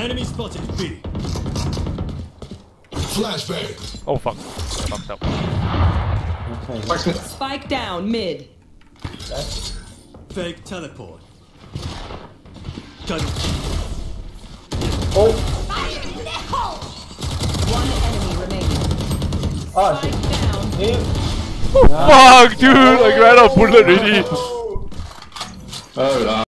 Enemy spotted B. Flashbang. Oh fuck. Fucked up. Okay. Spike down mid. Fake teleport. Gun. Oh. One enemy remaining. Ah, Spike shit. down. Hit. Fuck, dude! I ran out bullet already. Oh,